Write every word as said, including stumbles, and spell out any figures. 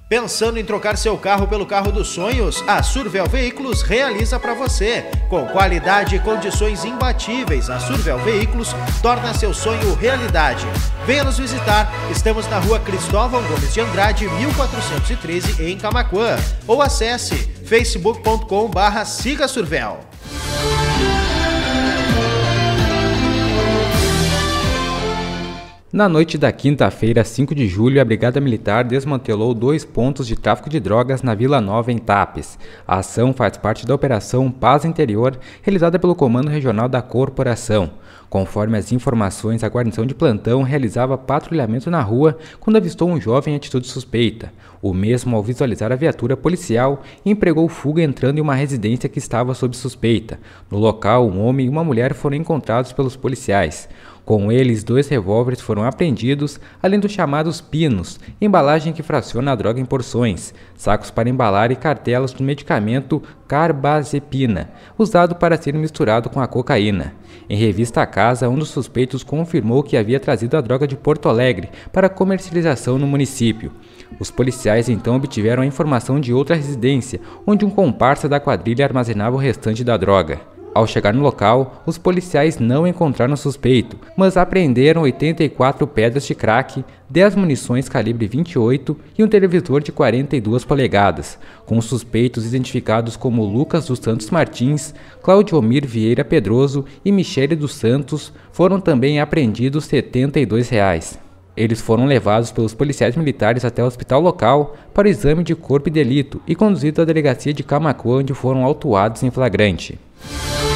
Pensando em trocar seu carro pelo carro dos sonhos? A Survel Veículos realiza para você. Com qualidade e condições imbatíveis, a Survel Veículos torna seu sonho realidade. Venha nos visitar. Estamos na rua Cristóvão Gomes de Andrade, mil quatrocentos e treze, em Camaquã. Ou acesse facebook ponto com barra siga Survel. Na noite da quinta-feira, cinco de julho, a Brigada Militar desmantelou dois pontos de tráfico de drogas na Vila Nova, em Tapes. A ação faz parte da Operação Paz Interior, realizada pelo Comando Regional da Corporação. Conforme as informações, a guarnição de plantão realizava patrulhamento na rua quando avistou um jovem em atitude suspeita. O mesmo, ao visualizar a viatura policial, empregou fuga entrando em uma residência que estava sob suspeita. No local, um homem e uma mulher foram encontrados pelos policiais. Com eles, dois revólveres foram apreendidos, além dos chamados pinos, embalagem que fraciona a droga em porções, sacos para embalar e cartelas do medicamento carbazepina, usado para ser misturado com a cocaína. Em revista à casa, um dos suspeitos confirmou que havia trazido a droga de Porto Alegre para comercialização no município. Os policiais então obtiveram a informação de outra residência, onde um comparsa da quadrilha armazenava o restante da droga. Ao chegar no local, os policiais não encontraram o suspeito, mas apreenderam oitenta e quatro pedras de crack, dez munições calibre vinte e oito e um televisor de quarenta e duas polegadas. Com os suspeitos identificados como Lucas dos Santos Martins, Claudiomir Vieira Pedroso e Michele dos Santos, foram também apreendidos setenta e dois reais. Eles foram levados pelos policiais militares até o hospital local para o exame de corpo e delito e conduzidos à delegacia de Camaquã, onde foram autuados em flagrante.